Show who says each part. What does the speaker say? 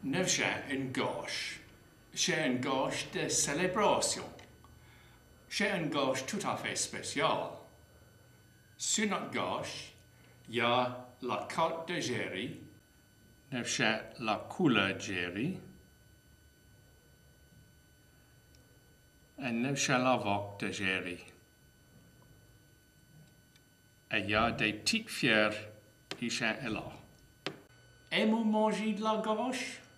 Speaker 1: c'est une gâche. C'est une gâche de célébration. C'est une gâche tout à fait spéciale. Sur notre gâche, il y a la carte de Jèrri, c'est la couleu Jèrri, et c'est la vaque de Jèrri. Et il y a des petites pierres ici et là. Aimez-vous manger de la gâche?